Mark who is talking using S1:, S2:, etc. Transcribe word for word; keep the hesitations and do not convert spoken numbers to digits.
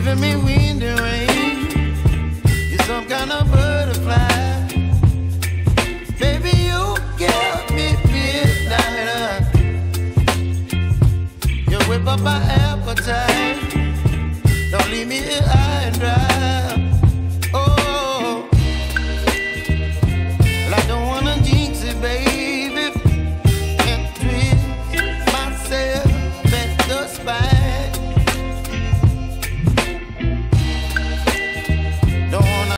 S1: giving me wind and rain. You're some kind of butterfly. Baby, you give me midnight. You whip up my appetite. Don't leave me here.